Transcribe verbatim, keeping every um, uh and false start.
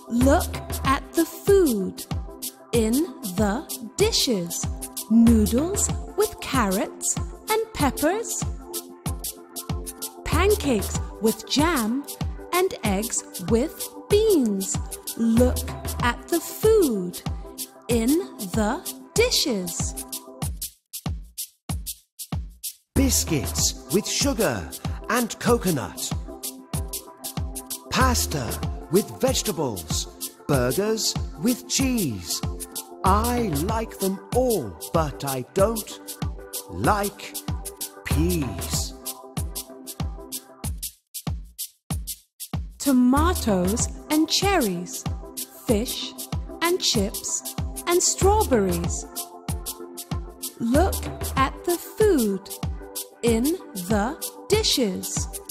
Look at the food in the dishes. Noodles with carrots and peppers. Pancakes with jam and eggs with beans. Look at the food in the dishes. Biscuits with sugar and coconut. Pasta with vegetables. Burgers with cheese. I like them all, but I don't like peas. Tomatoes and cherries. Fish and chips and strawberries. Look at the food in the dishes.